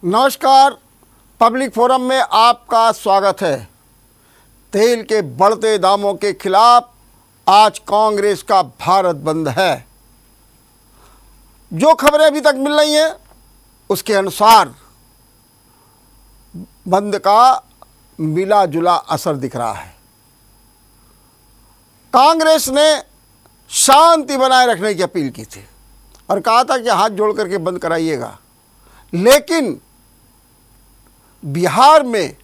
नमस्कार, public forum में आपका स्वागत है। तेल के बढ़ते दामों के खिलाफ आज कांग्रेस का भारत बंद है। जो खबरें अभी तक मिल रही हैं उसके अनुसार बंद का मिला जुला असर दिख रहा है। कांग्रेस ने शांति बनाए रखने की अपील की थी और कहा था कि हाथ जोड़ करके बंद कराइएगा, लेकिन बिहार में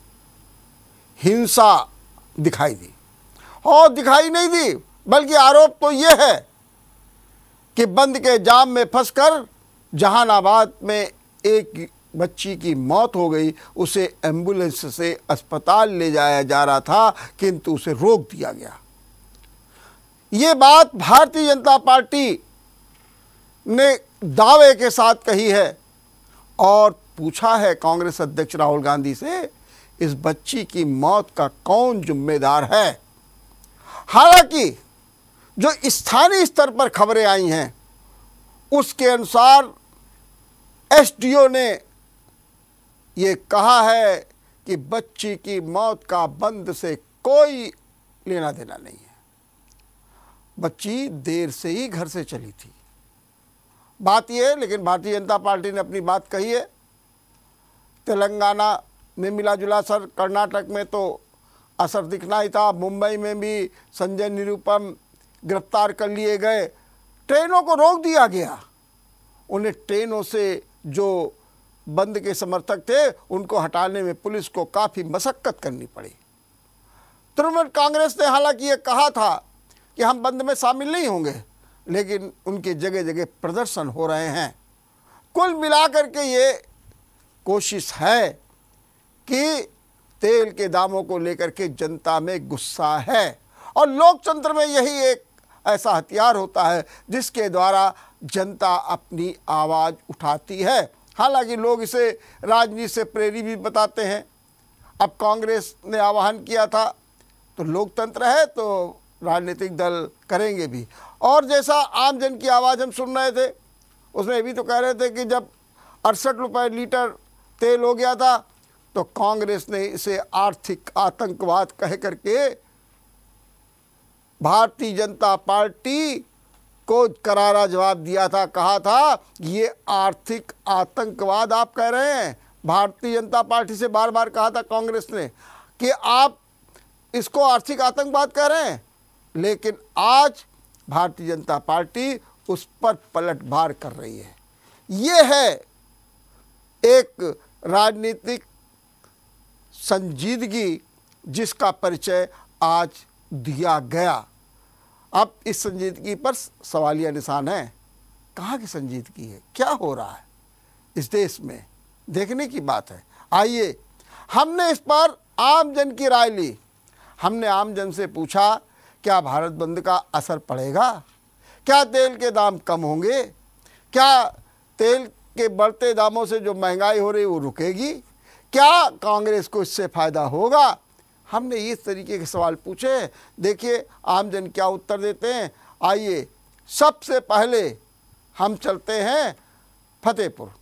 हिंसा दिखाई दी और दिखाई नहीं दी, बल्कि आरोप तो यह है कि बंद के जाम में फंसकर जहानाबाद में एक बच्ची की मौत हो गई। उसे एम्बुलेंस से अस्पताल ले जाया जा रहा था, किंतु उसे रोक दिया गया। ये बात भारतीय जनता पार्टी ने दावे के साथ कही है और पूछा है कांग्रेस अध्यक्ष राहुल गांधी से, इस बच्ची की मौत का कौन जिम्मेदार है। हालांकि जो स्थानीय स्तर पर खबरें आई हैं उसके अनुसार एसडीओ ने ये कहा है कि बच्ची की मौत का बंद से कोई लेना देना नहीं है। बच्ची देर से ही घर से चली थी। बात यह है, लेकिन भारतीय जनता पार्टी ने अपनी बात कही है। तेलंगाना में मिला जुला असर, कर्नाटक में तो असर दिखना ही था। मुंबई में भी संजय निरुपम गिरफ्तार कर लिए गए। ट्रेनों को रोक दिया गया। उन्हें ट्रेनों से जो बंद के समर्थक थे उनको हटाने में पुलिस को काफ़ी मशक्कत करनी पड़ी। तृणमूल कांग्रेस ने हालांकि ये कहा था कि हम बंद में शामिल नहीं होंगे, लेकिन उनके जगह जगह प्रदर्शन हो रहे हैं। कुल मिलाकर के ये कोशिश है कि तेल के दामों को लेकर के जनता में गुस्सा है और लोकतंत्र में यही एक ऐसा हथियार होता है जिसके द्वारा जनता अपनी आवाज़ उठाती है। हालांकि लोग इसे राजनीति से प्रेरित भी बताते हैं। अब कांग्रेस ने आह्वान किया था तो लोकतंत्र है तो राजनीतिक दल करेंगे भी। और जैसा आम जन की आवाज़ हम सुन रहे थे उसमें ये भी तो कह रहे थे कि जब 68 रुपये लीटर तेल हो गया था तो कांग्रेस ने इसे आर्थिक आतंकवाद कह करके भारतीय जनता पार्टी को करारा जवाब दिया था। कहा था ये आर्थिक आतंकवाद आप कह रहे हैं। भारतीय जनता पार्टी से बार बार कहा था कांग्रेस ने कि आप इसको आर्थिक आतंकवाद कह रहे हैं, लेकिन आज भारतीय जनता पार्टी उस पर पलटवार कर रही है। ये है एक राजनीतिक संजीदगी जिसका परिचय आज दिया गया। अब इस संजीदगी पर सवालिया निशान है। कहाँ की संजीदगी है, क्या हो रहा है इस देश में, देखने की बात है। आइए, हमने इस पर आम जन की राय ली। हमने आम जन से पूछा क्या भारत बंद का असर पड़ेगा, क्या तेल के दाम कम होंगे, क्या तेल के बढ़ते दामों से जो महंगाई हो रही है वो रुकेगी, क्या कांग्रेस को इससे फ़ायदा होगा। हमने इस तरीके के सवाल पूछे। देखिए आम जन क्या उत्तर देते हैं। आइए, सबसे पहले हम चलते हैं फतेहपुर।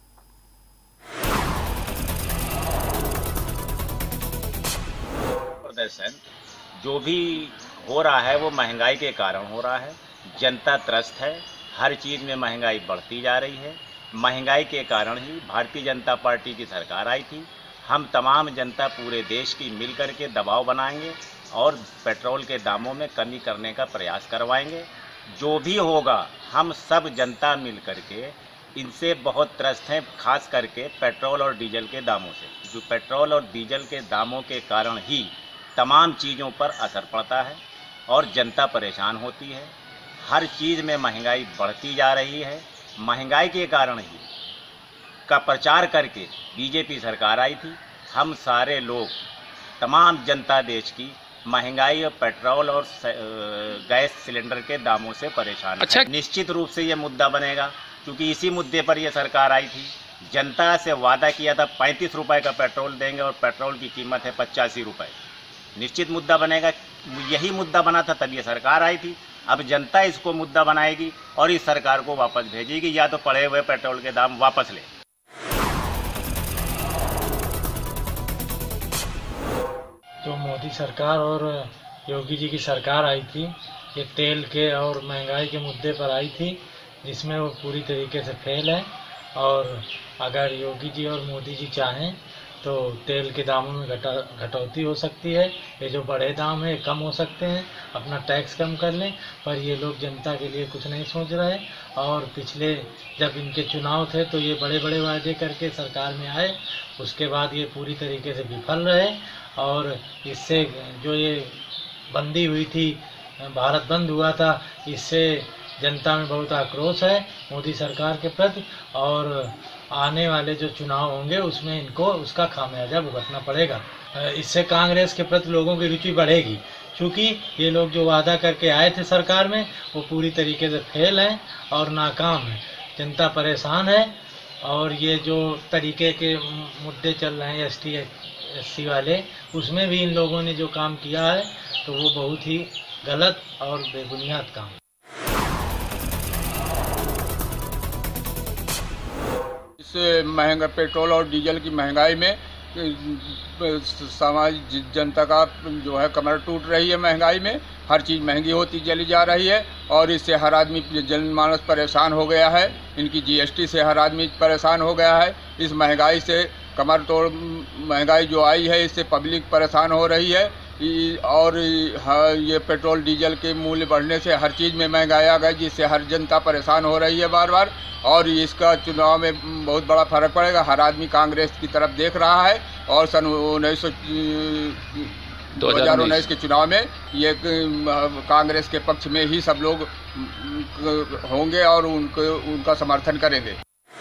प्रदर्शन जो भी हो रहा है वो महंगाई के कारण हो रहा है। जनता त्रस्त है, हर चीज़ में महंगाई बढ़ती जा रही है। महंगाई के कारण ही भारतीय जनता पार्टी की सरकार आई थी। हम तमाम जनता पूरे देश की मिल कर के दबाव बनाएंगे और पेट्रोल के दामों में कमी करने का प्रयास करवाएंगे। जो भी होगा हम सब जनता मिल कर के इनसे बहुत त्रस्त हैं, खास करके पेट्रोल और डीजल के दामों से। जो पेट्रोल और डीजल के दामों के कारण ही तमाम चीज़ों पर असर पड़ता है और जनता परेशान होती है। हर चीज़ में महंगाई बढ़ती जा रही है। महंगाई के कारण ही का प्रचार करके बीजेपी सरकार आई थी। हम सारे लोग, तमाम जनता देश की महंगाई और पेट्रोल और गैस सिलेंडर के दामों से परेशान है। निश्चित रूप से ये मुद्दा बनेगा, क्योंकि इसी मुद्दे पर यह सरकार आई थी। जनता से वादा किया था 35 रुपये का पेट्रोल देंगे और पेट्रोल की कीमत है 85 रुपये। निश्चित मुद्दा बनेगा। यही मुद्दा बना था तब ये सरकार आई थी। अब जनता इसको मुद्दा बनाएगी और इस सरकार को वापस भेजेगी, या तो पड़े हुए पेट्रोल के दाम वापस ले। मोदी सरकार और योगी जी की सरकार आई थी, ये तेल के और महंगाई के मुद्दे पर आई थी, जिसमें वो पूरी तरीके से फेल है। और अगर योगी जी और मोदी जी चाहें तो तेल के दामों में घटौती हो सकती है, ये जो बड़े दाम है कम हो सकते हैं, अपना टैक्स कम कर लें। पर ये लोग जनता के लिए कुछ नहीं सोच रहे। और पिछले जब इनके चुनाव थे तो ये बड़े बड़े वादे करके सरकार में आए, उसके बाद ये पूरी तरीके से विफल रहे। और इससे जो ये बंदी हुई थी, भारत बंद हुआ था, इससे जनता में बहुत आक्रोश है मोदी सरकार के प्रति। और आने वाले जो चुनाव होंगे उसमें इनको उसका खामियाजा भुगतना पड़ेगा। इससे कांग्रेस के प्रति लोगों की रुचि बढ़ेगी, क्योंकि ये लोग जो वादा करके आए थे सरकार में वो पूरी तरीके से फेल हैं और नाकाम हैं। जनता परेशान है। और ये जो तरीके के मुद्दे चल रहे हैं ST वाले, उसमें भी इन लोगों ने जो काम किया है तो वो बहुत ही गलत और बेबुनियाद काम। इस महंगा पेट्रोल और डीजल की महंगाई में समाज जनता का जो है कमर टूट रही है। महंगाई में हर चीज़ महंगी होती चली जा रही है और इससे हर आदमी जनमानस परेशान हो गया है। इनकी GST से हर आदमी परेशान हो गया है। इस महंगाई से कमर तोड़ महंगाई जो आई है, इससे पब्लिक परेशान हो रही है। और ये पेट्रोल डीजल के मूल्य बढ़ने से हर चीज़ में महंगाई आ गई, जिससे हर जनता परेशान हो रही है बार बार। और इसका चुनाव में बहुत बड़ा फर्क पड़ेगा। हर आदमी कांग्रेस की तरफ देख रहा है और सन 2019 के चुनाव में ये कांग्रेस के पक्ष में ही सब लोग होंगे और उनका समर्थन करेंगे।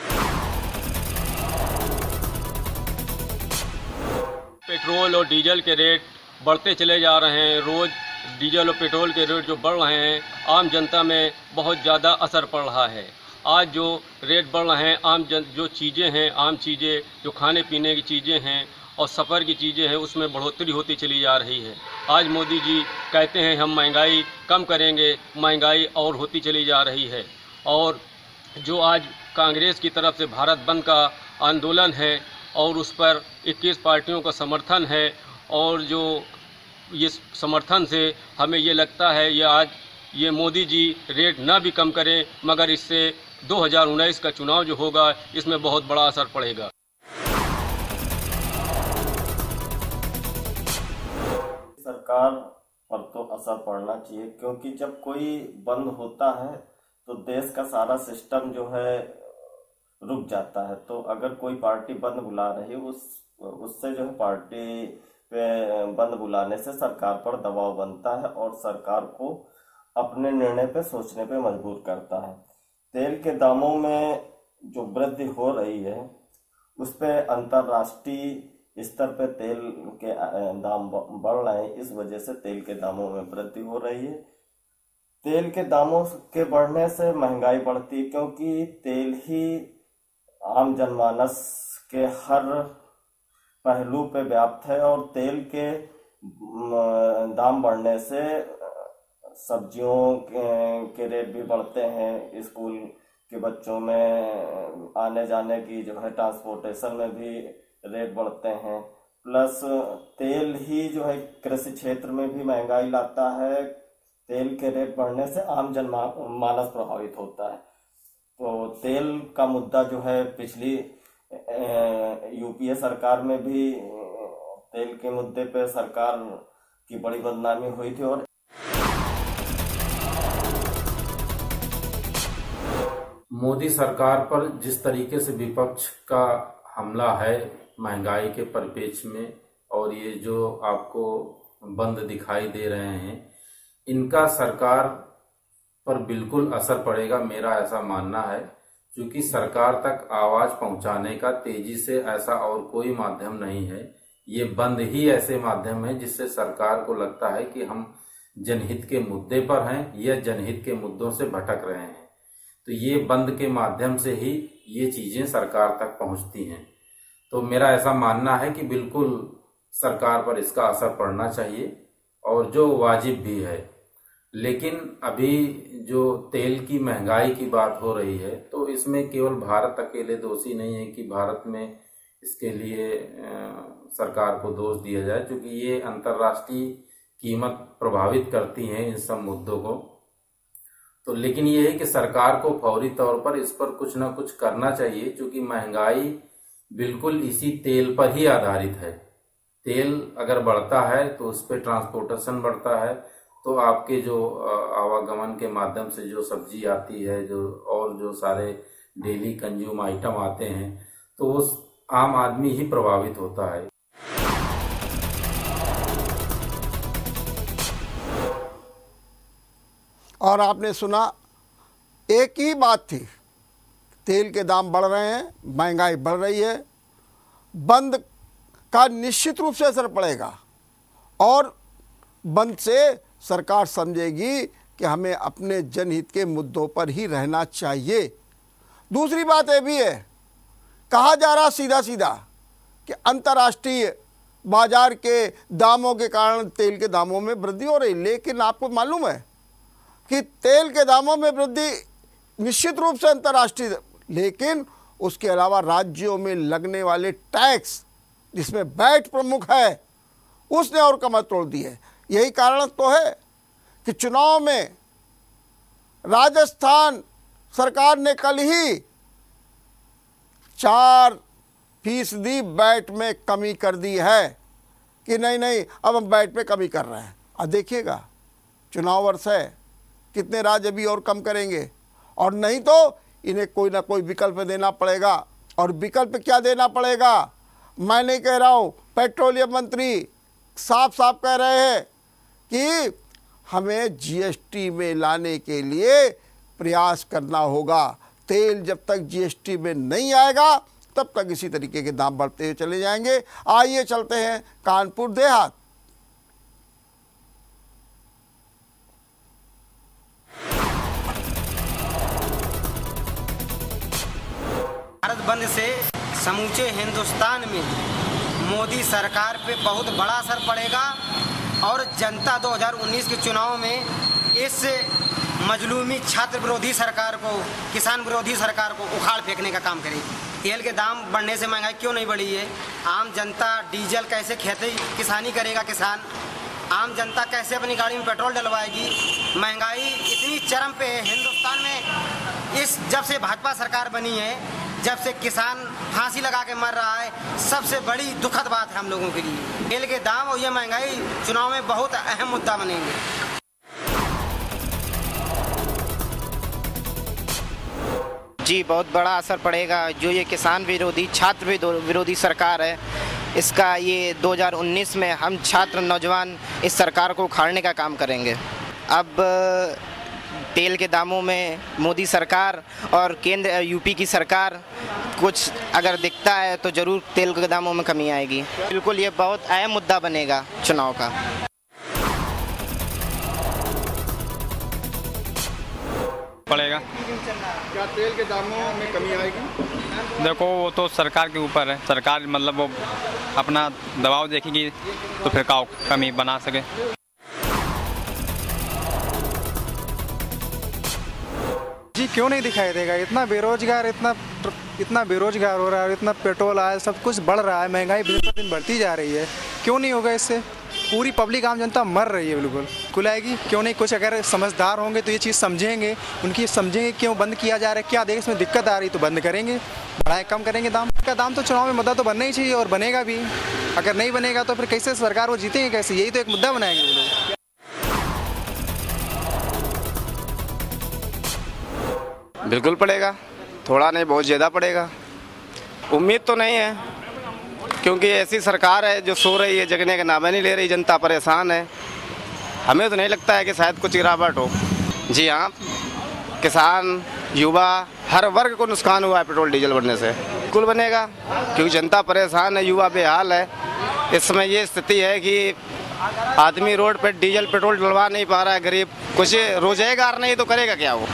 पेट्रोल और डीजल के रेट बढ़ते चले जा रहे हैं। रोज़ डीजल और पेट्रोल के रेट जो बढ़ रहे हैं, आम जनता में बहुत ज़्यादा असर पड़ रहा है। आज जो रेट बढ़ रहे हैं, जो चीज़ें हैं, आम चीज़ें जो खाने पीने की चीज़ें हैं और सफ़र की चीज़ें हैं, उसमें बढ़ोतरी होती चली जा रही है। आज मोदी जी कहते हैं हम महंगाई कम करेंगे, महंगाई और होती चली जा रही है। और जो आज कांग्रेस की तरफ से भारत बंद का आंदोलन है और उस पर 21 पार्टियों का समर्थन है, और जो ये समर्थन से हमें ये लगता है ये मोदी जी रेट ना भी कम करें, मगर इससे 2019 का चुनाव जो होगा इसमें बहुत बड़ा असर पड़ेगा। सरकार पर तो असर पड़ना चाहिए, क्योंकि जब कोई बंद होता है तो देश का सारा सिस्टम जो है रुक जाता है। तो अगर कोई पार्टी बंद बुला रही है उससे जो है पार्टी पे बंद बुलाने से सरकार पर दबाव बनता है और सरकार को अपने निर्णय पे सोचने पे मजबूर करता है। तेल के दामों में जो वृद्धि हो रही है उस पे अंतर्राष्ट्रीय स्तर पे तेल के दाम बढ़ रहे हैं, इस वजह से तेल के दामों में वृद्धि हो रही है। तेल के दामों के बढ़ने से महंगाई बढ़ती है, क्योंकि तेल ही आम जनमानस के हर पहलू पे व्याप्त है। और तेल के दाम बढ़ने से सब्जियों के रेट भी बढ़ते हैं, स्कूल के बच्चों में आने जाने की जो है ट्रांसपोर्टेशन में भी रेट बढ़ते हैं। प्लस तेल ही जो है कृषि क्षेत्र में भी महंगाई लाता है। तेल के रेट बढ़ने से आम जनमानस प्रभावित होता है। तो तेल का मुद्दा जो है पिछली UPA सरकार में भी तेल के मुद्दे पे सरकार की बड़ी बदनामी हुई थी। और मोदी सरकार पर जिस तरीके से विपक्ष का हमला है महंगाई के परिप्रेक्ष्य में, और ये जो आपको बंद दिखाई दे रहे हैं, इनका सरकार पर बिल्कुल असर पड़ेगा, मेरा ऐसा मानना है। क्योंकि सरकार तक आवाज पहुंचाने का तेजी से ऐसा और कोई माध्यम नहीं है। ये बंद ही ऐसे माध्यम है जिससे सरकार को लगता है कि हम जनहित के मुद्दे पर हैं या जनहित के मुद्दों से भटक रहे हैं। तो ये बंद के माध्यम से ही ये चीजें सरकार तक पहुंचती हैं। तो मेरा ऐसा मानना है कि बिल्कुल सरकार पर इसका असर पड़ना चाहिए और जो वाजिब भी है। लेकिन अभी जो तेल की महंगाई की बात हो रही है, तो इसमें केवल भारत अकेले दोषी नहीं है कि भारत में इसके लिए सरकार को दोष दिया जाए, क्योंकि ये अंतर्राष्ट्रीय कीमत प्रभावित करती हैं इन सब मुद्दों को। तो लेकिन ये है कि सरकार को फौरी तौर पर इस पर कुछ ना कुछ करना चाहिए, क्योंकि महंगाई बिल्कुल इसी तेल पर ही आधारित है। तेल अगर बढ़ता है तो उस पर ट्रांसपोर्टेशन बढ़ता है, तो आपके जो आवागमन के माध्यम से जो सब्जी आती है, जो सारे डेली कंज्यूम आइटम आते हैं, तो उस आम आदमी ही प्रभावित होता है। और आपने सुना, एक ही बात थी, तेल के दाम बढ़ रहे हैं, महंगाई बढ़ रही है, बंद का निश्चित रूप से असर पड़ेगा और बंद से सरकार समझेगी कि हमें अपने जनहित के मुद्दों पर ही रहना चाहिए। दूसरी बात यह भी है, कहा जा रहा सीधा सीधा कि अंतर्राष्ट्रीय बाजार के दामों के कारण तेल के दामों में वृद्धि हो रही, लेकिन आपको मालूम है कि तेल के दामों में वृद्धि निश्चित रूप से अंतर्राष्ट्रीय, लेकिन उसके अलावा राज्यों में लगने वाले टैक्स, जिसमें वैट प्रमुख है, उसने और कमर तोड़ दी है। यही कारण तो है कि चुनाव में राजस्थान सरकार ने कल ही 4% वैट में कमी कर दी है कि नहीं अब हम वैट पे कमी कर रहे हैं। अब देखिएगा, चुनाव वर्ष है, कितने राज्य भी और कम करेंगे, और नहीं तो इन्हें कोई ना कोई विकल्प देना पड़ेगा। और विकल्प क्या देना पड़ेगा, मैं नहीं कह रहा हूँ, पेट्रोलियम मंत्री साफ साफ कह रहे हैं कि हमें जीएसटी में लाने के लिए प्रयास करना होगा। तेल जब तक जीएसटी में नहीं आएगा तब तक इसी तरीके के दाम बढ़ते हुए चले जाएंगे। आइए चलते हैं कानपुर देहात। भारत बंद से समूचे हिंदुस्तान में मोदी सरकार पे बहुत बड़ा असर पड़ेगा और जनता 2019 के चुनाव में इस मजलूमी छात्र विरोधी सरकार को, किसान विरोधी सरकार को उखाड़ फेंकने का काम करेगी। तेल के दाम बढ़ने से महंगाई क्यों नहीं बढ़ी है? आम जनता डीजल कैसे खेती किसानी करेगा? किसान, आम जनता कैसे अपनी गाड़ी में पेट्रोल डलवाएगी? महंगाई इतनी चरम पे है हिंदुस्तान में। इस जब से भाजपा सरकार बनी है, जब से किसान फांसी लगा के मर रहा है, सबसे बड़ी दुखद बात है हम लोगों के लिए। तेल के दाम और ये महंगाई चुनाव में बहुत अहम मुद्दा बनेंगे। जी, बहुत बड़ा असर पड़ेगा। जो ये किसान विरोधी, छात्र विरोधी सरकार है, इसका ये 2019 में हम छात्र नौजवान इस सरकार को उखाड़ने का काम करेंगे। अब तेल के दामों में मोदी सरकार और केंद्र यूपी की सरकार कुछ अगर दिखता है तो ज़रूर तेल के दामों में कमी आएगी। बिल्कुल ये बहुत अहम मुद्दा बनेगा चुनाव का। पड़ेगा। क्या तेल के दामों में कमी आएगी? देखो, वो तो सरकार के ऊपर है। सरकार मतलब वो अपना दबाव देखेगी तो फिर कमी बना सके। जी, क्यों नहीं दिखाई देगा? इतना बेरोजगार हो रहा है, इतना पेट्रोल आयल सब कुछ बढ़ रहा है, महंगाई दिन पर दिन बढ़ती जा रही है। क्यों नहीं होगा? इससे पूरी पब्लिक, आम जनता मर रही है। बिल्कुल खुलाएगी क्यों नहीं? कुछ अगर समझदार होंगे तो ये चीज़ समझेंगे, उनकी समझेंगे क्यों बंद किया जा रहा है, क्या देश में दिक्कत आ रही तो बंद करेंगे, बढ़ाए कम करेंगे दाम का। दाम तो चुनाव में मुद्दा तो बनना ही चाहिए और बनेगा भी। अगर नहीं बनेगा तो फिर कैसे सरकार वो जीतेंगे कैसे? यही तो एक मुद्दा बनाएंगे वो लोग। बिल्कुल पड़ेगा, थोड़ा नहीं बहुत ज़्यादा पड़ेगा। उम्मीद तो नहीं है, क्योंकि ऐसी सरकार है जो सो रही है, जगने का नाम नहीं ले रही, जनता परेशान है। हमें तो नहीं लगता है कि शायद कुछ गिरावट हो। जी हाँ, किसान, युवा, हर वर्ग को नुकसान हुआ है पेट्रोल डीजल बढ़ने से। बिल्कुल बनेगा, क्योंकि जनता परेशान है, युवा बेहाल है। इस समय ये स्थिति है कि आदमी रोड पर डीजल पेट्रोल डलवा नहीं पा रहा है, गरीब। कुछ रोजगार नहीं तो करेगा क्या वो?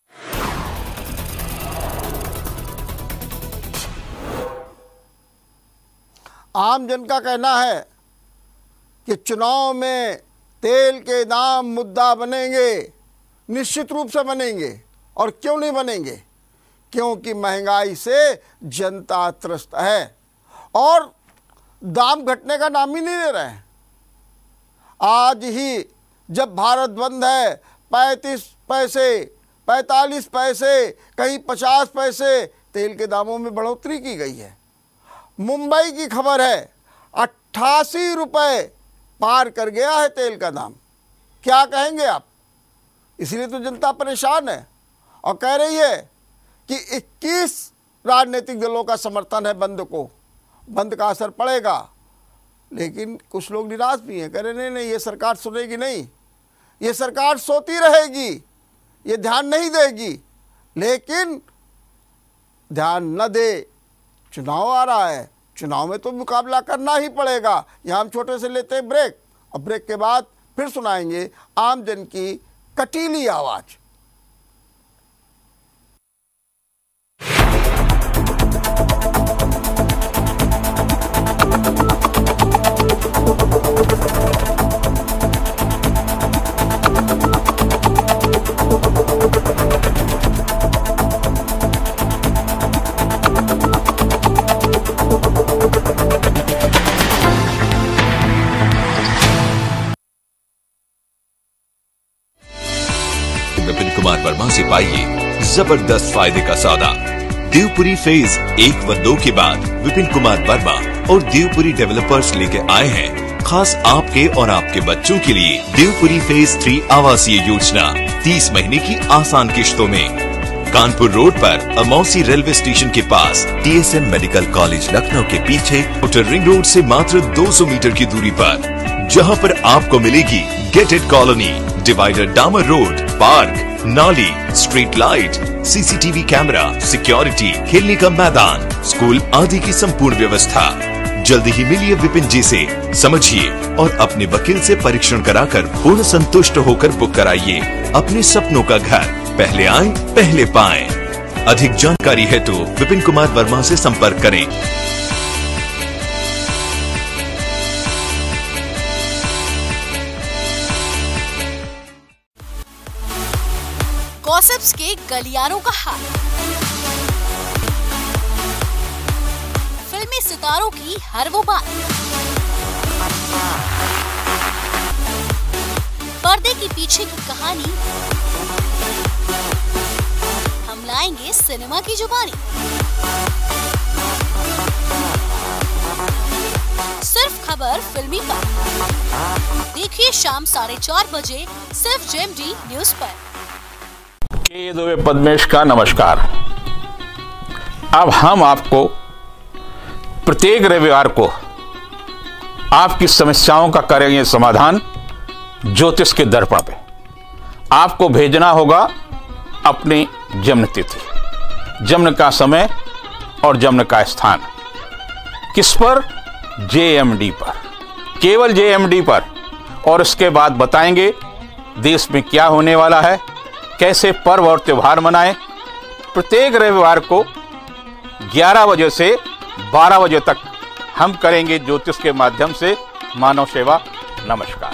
आम जन का कहना है कि चुनाव में तेल के दाम मुद्दा बनेंगे, निश्चित रूप से बनेंगे। और क्यों नहीं बनेंगे? क्योंकि महंगाई से जनता त्रस्त है और दाम घटने का नाम ही नहीं ले रहे हैं। आज ही जब भारत बंद है 35 पैसे 45 पैसे कहीं 50 पैसे तेल के दामों में बढ़ोतरी की गई है। मुंबई की खबर है 88 रुपये पार कर गया है तेल का दाम। क्या कहेंगे आप? इसलिए तो जनता परेशान है और कह रही है कि 21 राजनीतिक दलों का समर्थन है बंद को, बंद का असर पड़ेगा। लेकिन कुछ लोग निराश भी हैं, कह रहे नहीं ये सरकार सुनेगी नहीं, ये सरकार सोती रहेगी, ये ध्यान नहीं देगी। लेकिन ध्यान न दे, चुनाव आ रहा है, चुनाव में तो मुकाबला करना ही पड़ेगा। यहाँ हम छोटे से लेते हैं ब्रेक और ब्रेक के बाद फिर सुनाएंगे आम जन की कटीली आवाज। विपिन कुमार वर्मा से पाइए जबरदस्त फायदे का सौदा। देवपुरी फेज 1 व 2 के बाद विपिन कुमार वर्मा और देवपुरी डेवलपर्स लेके आए हैं खास आपके और आपके बच्चों के लिए देवपुरी फेज 3 आवासीय योजना 30 महीने की आसान किश्तों में। कानपुर रोड पर अमौसी रेलवे स्टेशन के पास TSM मेडिकल कॉलेज लखनऊ के पीछे आउटर रिंग रोड से मात्र 200 मीटर की दूरी पर, जहां पर आपको मिलेगी गेटेड कॉलोनी, डिवाइडर, डामर रोड, पार्क, नाली, street light, CCTV camera, security, खेलने का मैदान, स्कूल आदि की संपूर्ण व्यवस्था। जल्दी ही मिलिए विपिन जी से, समझिए और अपने वकील से परीक्षण कराकर पूर्ण संतुष्ट होकर बुक कराइए अपने सपनों का घर। पहले आएं, पहले पाएं। अधिक जानकारी है तो विपिन कुमार वर्मा से संपर्क करें। गॉसिप्स के गलियारों का हाल, फिल्मी सितारों की हर वो बात, पर्दे के पीछे की कहानी, हम लाएंगे सिनेमा की जुबानी। सिर्फ खबर फिल्मी पर देखिए शाम 4:30 बजे सिर्फ JMD न्यूज पर। दुबे पद्मेश का नमस्कार। अब हम आपको प्रत्येक रविवार को आपकी समस्याओं का करेंगे समाधान ज्योतिष के दर्पण पे। आपको भेजना होगा अपनी जन्म तिथि, जन्म का समय और जन्म का स्थान। किस पर? JMD पर, केवल JMD पर। और उसके बाद बताएंगे देश में क्या होने वाला है, कैसे पर्व और त्योहार मनाएं। प्रत्येक रविवार को 11 बजे से 12 बजे तक हम करेंगे ज्योतिष के माध्यम से मानव सेवा। नमस्कार।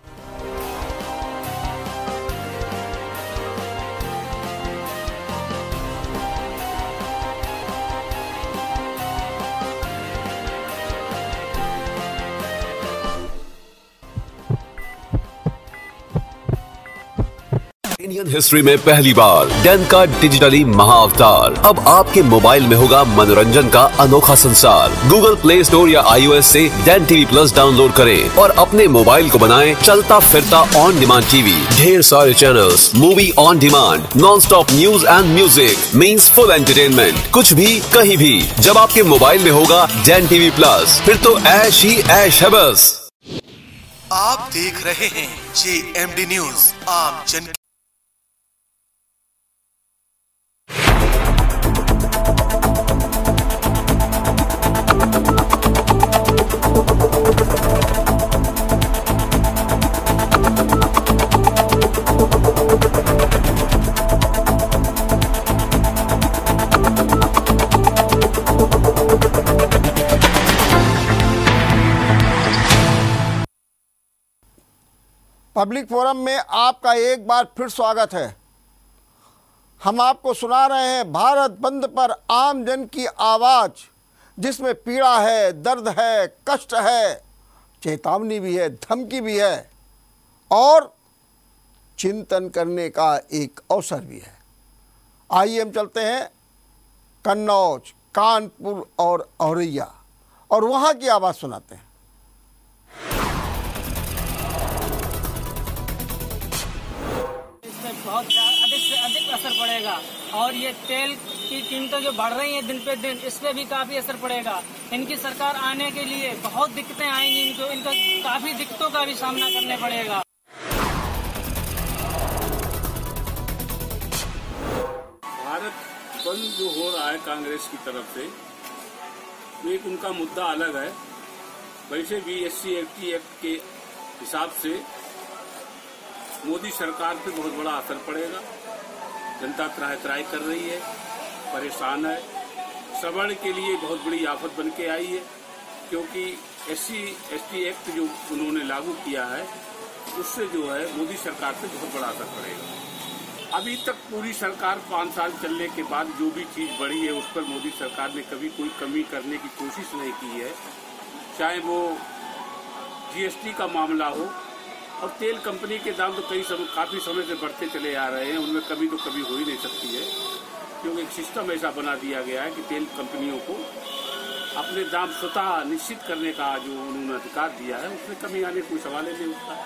इंडियन हिस्ट्री में पहली बार डैन का डिजिटली महाअवतार अब आपके मोबाइल में होगा मनोरंजन का अनोखा संसार। गूगल प्ले स्टोर या iOS से डैन TV Plus डाउनलोड करें और अपने मोबाइल को बनाएं चलता फिरता ऑन डिमांड टीवी। ढेर सारे channels, movie on demand, non stop news and music means full entertainment. कुछ भी कहीं भी जब आपके मोबाइल में होगा डैन TV Plus, फिर तो ऐश ही ऐश है बस। आप देख रहे हैं JMD न्यूज, आम जन। पब्लिक फोरम में आपका एक बार फिर स्वागत है। हम आपको सुना रहे हैं भारत बंद पर आम जन की आवाज़। जिसमें पीड़ा है, दर्द है, कष्ट है, चेतावनी भी है, धमकी भी है और चिंतन करने का एक अवसर भी है। आइए हम चलते हैं कन्नौज, कानपुर और औरैया और वहाँ की आवाज़ सुनाते हैं। इसमें बहुत अधिक से अधिक असर पड़ेगा और ये तेल की कीमतें जो बढ़ रही हैं दिन पे दिन, इस पे भी काफ़ी असर पड़ेगा। इनकी सरकार आने के लिए बहुत दिक्कतें आएंगी, इनको काफ़ी दिक्कतों का भी सामना करने पड़ेगा। भारत बंद जो हो रहा है कांग्रेस की तरफ से, एक उनका मुद्दा अलग है। वैसे भी SC/ST एक्ट के हिसाब से मोदी सरकार पे बहुत बड़ा असर पड़ेगा। जनता त्राही कर रही है, परेशान है। सवर्ण के लिए बहुत बड़ी आफत बन के आई है, क्योंकि SC/ST एक्ट जो उन्होंने लागू किया है उससे जो है मोदी सरकार पे बहुत बड़ा असर पड़ेगा। अभी तक पूरी सरकार 5 साल चलने के बाद जो भी चीज़ बढ़ी है उस पर मोदी सरकार ने कभी कोई कमी करने की कोशिश नहीं की है, चाहे वो GST का मामला हो। और तेल कंपनी के दाम तो काफ़ी समय से बढ़ते चले आ रहे हैं, उनमें कमी तो कभी हो ही नहीं सकती है, क्योंकि एक सिस्टम ऐसा बना दिया गया है कि तेल कंपनियों को अपने दाम स्वतः निश्चित करने का जो उन्होंने अधिकार दिया है, उसमें कमी आने कोई सवाल ही नहीं उठता।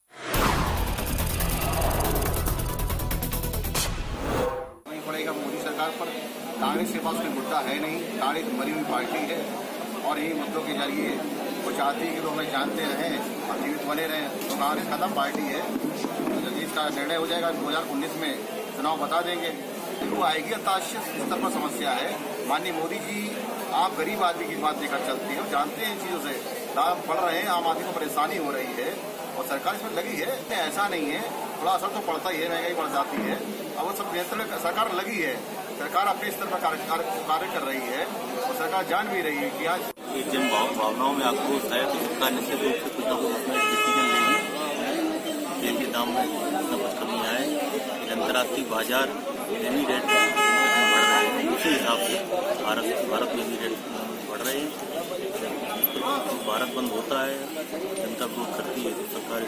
पड़ेगा मोदी सरकार पर। कांग्रेस के पास कोई मुद्दा है नहीं, कांग्रेस मरी हुई पार्टी है और यही मुद्दों के जरिए वो चाहती है कि लोग हमें जानते रहें और जीवित बने रहें। तो कांग्रेस खत्म पार्टी है, तो जब इसका निर्णय हो जाएगा 2019 में चुनाव बता देंगे, वो आएगी। अंतर्राष्ट्रीय स्तर पर समस्या है। माननीय मोदी जी, आप गरीब आदमी की बात लेकर चलती है, जानते हैं इन चीज़ों से दाम बढ़ रहे हैं, आम आदमी को परेशानी हो रही है और सरकार इसमें लगी है। ऐसा नहीं है, थोड़ा असर तो पड़ता ही है, महंगाई बढ़ जाती है। अब वो सब नियंत्रण सरकार लगी है, सरकार अपने स्तर पर कार्य कर रही है और सरकार जान भी रही है कि आज जन भावनाओं में आक्रोश है तो सरकार निश्चित रूप से कुछ न कुछ उसमें डिसीजन लेगी। तेल के दाम में कुछ न कुछ कमी आए, अंतर्राष्ट्रीय बाजार एनी रेट बढ़ रहे हैं, उसी हिसाब से भारत में भी रेट बढ़ रहे हैं। भारत बंद होता है, जनता विरोध करती है तो सरकार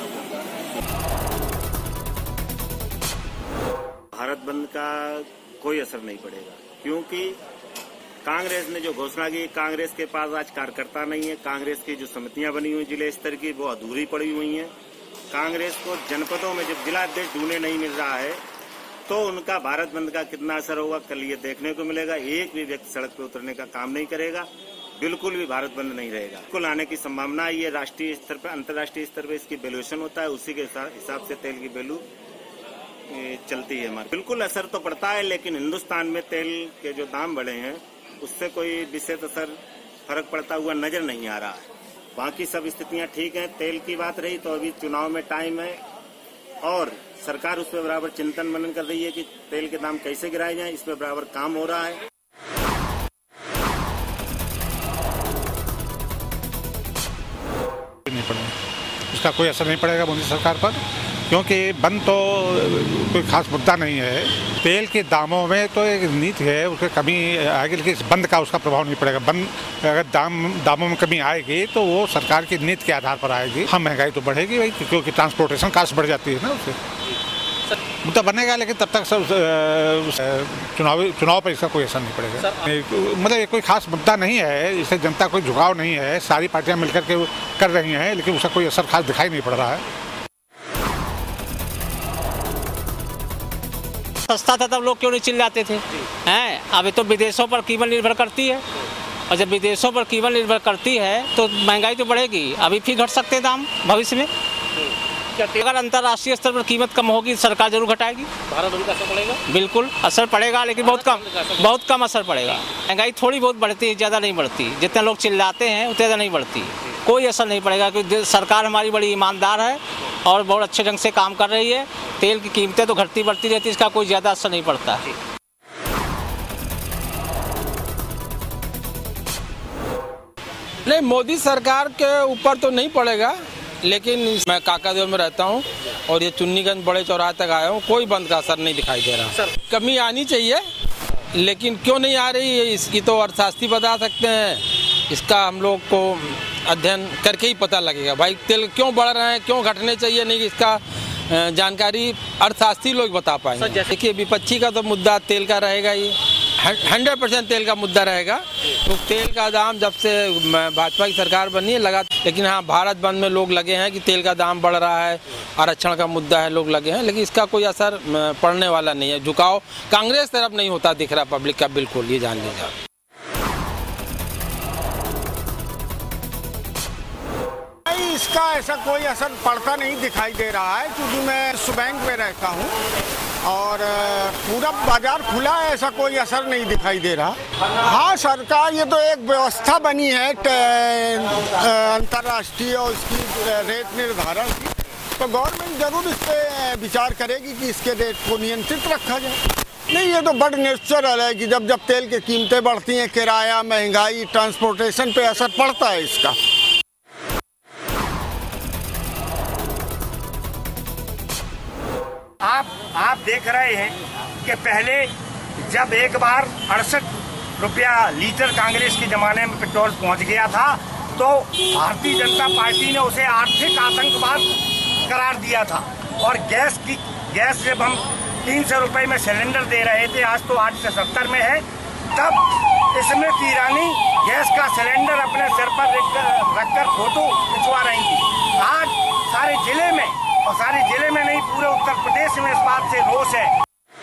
भारत बंद का कोई असर नहीं पड़ेगा, क्योंकि कांग्रेस ने जो घोषणा की, कांग्रेस के पास आज कार्यकर्ता नहीं है। कांग्रेस की जो समितियां बनी हुई जिले स्तर की वो अधूरी पड़ी हुई हैं। कांग्रेस को जनपदों में जब जिला अध्यक्ष ढूंढने नहीं मिल रहा है तो उनका भारत बंद का कितना असर होगा कल ये देखने को मिलेगा। एक भी व्यक्ति सड़क पर उतरने का काम नहीं करेगा, बिल्कुल भी भारत बंद नहीं रहेगा। बिल्कुल आने की संभावना है। ये राष्ट्रीय स्तर पर, अंतर्राष्ट्रीय स्तर पर इसकी वैल्यूएशन होता है, उसी के हिसाब से तेल की वैल्यू चलती है हमारी। बिल्कुल असर तो पड़ता है, लेकिन हिंदुस्तान में तेल के जो दाम बढ़े हैं उससे कोई विशेष असर फर्क पड़ता हुआ नजर नहीं आ रहा है। बाकी सब स्थितियां ठीक हैं। तेल की बात रही तो अभी चुनाव में टाइम है और सरकार उस पर बराबर चिंतन मनन कर रही है कि तेल के दाम कैसे गिराए जाएं, इस पर बराबर काम हो रहा है। नहीं पड़ेगा, इसका कोई असर नहीं पड़ेगा मोदी सरकार पर, क्योंकि बंद तो कोई खास मुद्दा नहीं है। तेल के दामों में तो एक नीति है, उसकी कमी आएगी, लेकिन इस बंद का उसका प्रभाव नहीं पड़ेगा। बंद अगर दामों में कमी आएगी तो वो सरकार की नीति के आधार पर आएगी। हाँ, महंगाई तो बढ़ेगी भाई, क्योंकि ट्रांसपोर्टेशन कास्ट बढ़ जाती है ना, उससे मुद्दा बनेगा, लेकिन तब तक सब चुनाव पर इसका कोई असर नहीं पड़ेगा। मतलब ये कोई खास मुद्दा नहीं है, इससे जनता कोई झुकाव नहीं है, सारी पार्टियां मिलकर के कर रही हैं, लेकिन उसका कोई असर खास दिखाई नहीं पड़ रहा है। सस्ता था तब लोग क्यों नहीं चिल्लाते थे हैं? अभी तो विदेशों पर कीमत निर्भर करती है, और जब विदेशों पर कीमत निर्भर करती है तो महंगाई तो बढ़ेगी। अभी फिर घट सकते हैं दाम भविष्य में। अगर अंतर्राष्ट्रीय स्तर पर कीमत कम होगी सरकार जरूर घटाएगी। भारत बंद का असर पड़ेगा? बिल्कुल असर पड़ेगा, लेकिन बहुत कम असर पड़ेगा। महंगाई थोड़ी बहुत बढ़ती है, ज़्यादा नहीं बढ़ती। जितने लोग चिल्लाते हैं उतने ज़्यादा नहीं बढ़ती। कोई असर नहीं पड़ेगा, क्योंकि सरकार हमारी बड़ी ईमानदार है और बहुत अच्छे ढंग से काम कर रही है। तेल की कीमतें तो घटती बढ़ती रहती है, इसका कोई ज़्यादा असर नहीं पड़ता। नहीं, मोदी सरकार के ऊपर तो नहीं पड़ेगा, लेकिन मैं काकादेव में रहता हूँ और ये चुन्नीगंज बड़े चौराहे तक आया हूँ, कोई बंद का असर नहीं दिखाई दे रहा। कमी आनी चाहिए, लेकिन क्यों नहीं आ रही है इसकी तो अर्थशास्त्री बता सकते हैं। इसका हम लोग को अध्ययन करके ही पता लगेगा भाई तेल क्यों बढ़ रहे हैं, क्यों घटने चाहिए, नहीं इसका जानकारी अर्थशास्त्री लोग बता पाएंगे। देखिए विपक्षी का तो मुद्दा तेल का रहेगा ही, 100% तेल का मुद्दा रहेगा। तो तेल का दाम जब से भाजपा की सरकार बनी है लगा, लेकिन हाँ भारत बंद में लोग लगे हैं कि तेल का दाम बढ़ रहा है, आरक्षण का मुद्दा है, लोग लगे हैं, लेकिन इसका कोई असर पड़ने वाला नहीं है। झुकाव कांग्रेस तरफ नहीं होता दिख रहा पब्लिक का, बिल्कुल ये जान लीजिए। इसका ऐसा कोई असर पड़ता नहीं दिखाई दे रहा है, क्योंकि मैं इस बैंक में रहता हूँ और पूरा बाजार खुला है, ऐसा कोई असर नहीं दिखाई दे रहा। हाँ सरकार, ये तो एक व्यवस्था बनी है अंतर्राष्ट्रीय और इसकी रेट निर्धारण की, तो गवर्नमेंट जरूर इस पर विचार करेगी कि इसके रेट को नियंत्रित रखा जाए। नहीं, ये तो बड़ नेचुरल है कि जब जब तेल की कीमतें बढ़ती हैं, किराया, महंगाई, ट्रांसपोर्टेशन पे असर पड़ता है इसका। आप देख रहे हैं कि पहले जब एक बार 68 रुपया लीटर कांग्रेस के ज़माने में पेट्रोल पहुंच गया था, तो भारतीय जनता पार्टी ने उसे आर्थिक आतंकवाद करार दिया था। और गैस जब हम 300 रुपये में सिलेंडर दे रहे थे, आज तो 870 में है, तब स्मृति ईरानी गैस का सिलेंडर अपने सिर पर रखकर फोटो खिंचवा रही थी। आज सारे जिले में, और सारे जिले में नहीं पूरे उत्तर प्रदेश में इस बात से रोष है।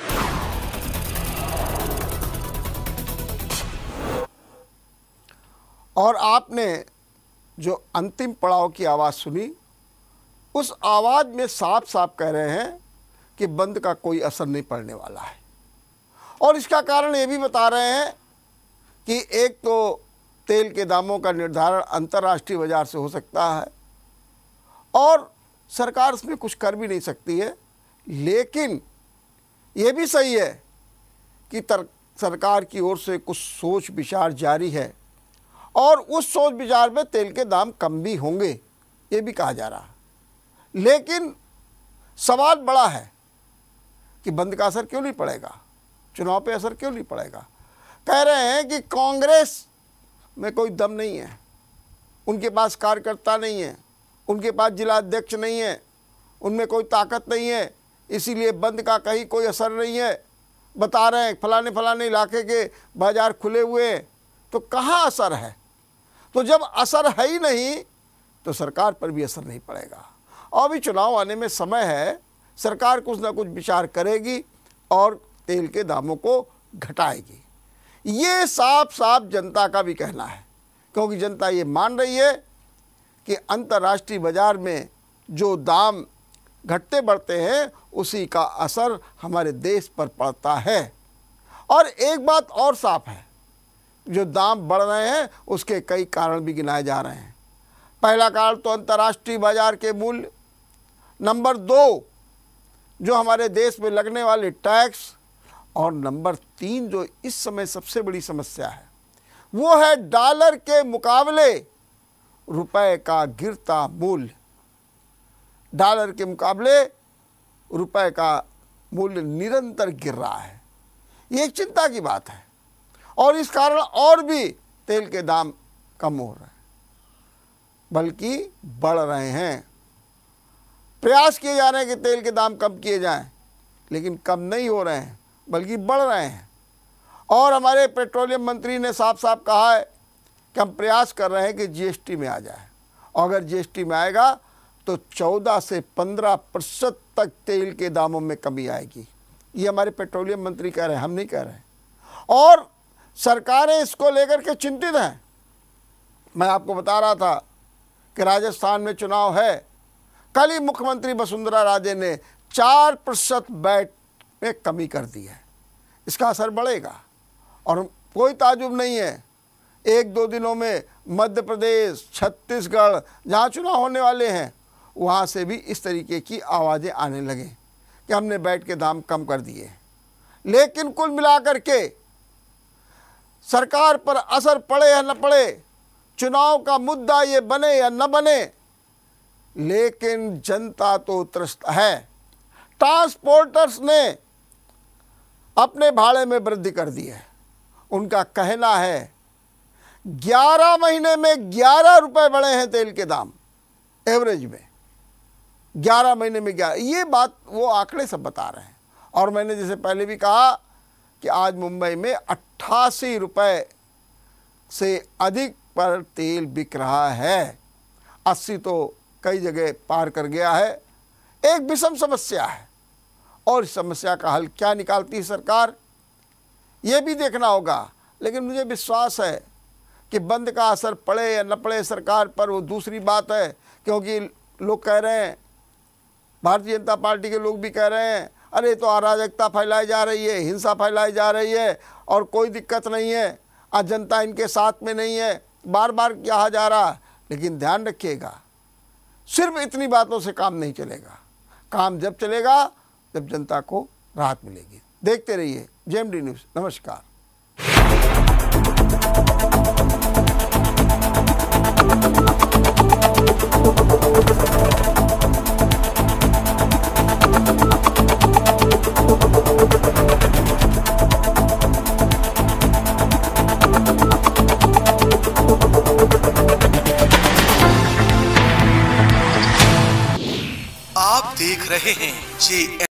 और आपने जो अंतिम पड़ाव की आवाज़ सुनी, उस आवाज़ में साफ साफ कह रहे हैं कि बंद का कोई असर नहीं पड़ने वाला है। और इसका कारण ये भी बता रहे हैं कि एक तो तेल के दामों का निर्धारण अंतर्राष्ट्रीय बाजार से हो सकता है और सरकार इसमें कुछ कर भी नहीं सकती है, लेकिन ये भी सही है कि सरकार की ओर से कुछ सोच विचार जारी है और उस सोच विचार में तेल के दाम कम भी होंगे, ये भी कहा जा रहा है। लेकिन सवाल बड़ा है कि बंद का असर क्यों नहीं पड़ेगा, चुनाव पे असर क्यों नहीं पड़ेगा। कह रहे हैं कि कांग्रेस में कोई दम नहीं है, उनके पास कार्यकर्ता नहीं है, उनके पास जिला अध्यक्ष नहीं है, उनमें कोई ताकत नहीं है, इसीलिए बंद का कहीं कोई असर नहीं है। बता रहे हैं फलाने फलाने इलाके के बाजार खुले हुए हैं, तो कहाँ असर है। तो जब असर है ही नहीं तो सरकार पर भी असर नहीं पड़ेगा। और अभी चुनाव आने में समय है, सरकार कुछ ना कुछ विचार करेगी और तेल के दामों को घटाएगी। ये साफ साफ जनता का भी कहना है, क्योंकि जनता ये मान रही है कि अंतर्राष्ट्रीय बाजार में जो दाम घटते बढ़ते हैं उसी का असर हमारे देश पर पड़ता है। और एक बात और साफ है, जो दाम बढ़ रहे हैं उसके कई कारण भी गिनाए जा रहे हैं। पहला कारण तो अंतर्राष्ट्रीय बाजार के मूल्य, नंबर 2 जो हमारे देश में लगने वाले टैक्स, और नंबर 3 जो इस समय सबसे बड़ी समस्या है वो है डॉलर के मुकाबले रुपए का गिरता मूल्य। डॉलर के मुकाबले रुपए का मूल्य निरंतर गिर रहा है, ये एक चिंता की बात है। और इस कारण और भी तेल के दाम कम हो रहे हैं, बल्कि बढ़ रहे हैं। प्रयास किए जा रहे हैं कि तेल के दाम कम किए जाएं, लेकिन कम नहीं हो रहे हैं बल्कि बढ़ रहे हैं। और हमारे पेट्रोलियम मंत्री ने साफ साफ कहा है कि हम प्रयास कर रहे हैं कि जीएसटी में आ जाए, और अगर जीएसटी में आएगा तो 14 से 15% तक तेल के दामों में कमी आएगी। ये हमारे पेट्रोलियम मंत्री कह रहे हैं, हम नहीं कह रहे। और सरकारें इसको लेकर के चिंतित हैं। मैं आपको बता रहा था कि राजस्थान में चुनाव है, कल ही मुख्यमंत्री वसुंधरा राजे ने 4% वैट में कमी कर दी है। इसका असर बढ़ेगा और कोई ताजुब नहीं है, 1-2 दिनों में मध्य प्रदेश, छत्तीसगढ़ जहाँ चुनाव होने वाले हैं वहाँ से भी इस तरीके की आवाज़ें आने लगे कि हमने वैट के दाम कम कर दिए। लेकिन कुल मिलाकर के सरकार पर असर पड़े या न पड़े, चुनाव का मुद्दा ये बने या न बने, लेकिन जनता तो त्रस्त है। ट्रांसपोर्टर्स ने अपने भाड़े में वृद्धि कर दी है। उनका कहना है 11 महीने में 11 रुपए बढ़े हैं तेल के दाम, एवरेज में 11 महीने में 11। ये बात वो आंकड़े सब बता रहे हैं। और मैंने जैसे पहले भी कहा कि आज मुंबई में 88 रुपए से अधिक पर तेल बिक रहा है। 80 तो कई जगह पार कर गया है। एक विषम समस्या है और इस समस्या का हल क्या निकालती है सरकार, ये भी देखना होगा। लेकिन मुझे विश्वास है कि बंद का असर पड़े या न पड़े सरकार पर, वो दूसरी बात है। क्योंकि लोग कह रहे हैं, भारतीय जनता पार्टी के लोग भी कह रहे हैं, अरे तो अराजकता फैलाई जा रही है, हिंसा फैलाई जा रही है और कोई दिक्कत नहीं है, आज जनता इनके साथ में नहीं है, बार बार कहा जा रहा। लेकिन ध्यान रखिएगा, सिर्फ इतनी बातों से काम नहीं चलेगा। काम जब चलेगा जब जनता को राहत मिलेगी। देखते रहिए जेएमडी न्यूज़। नमस्कार। आप देख रहे हैं जे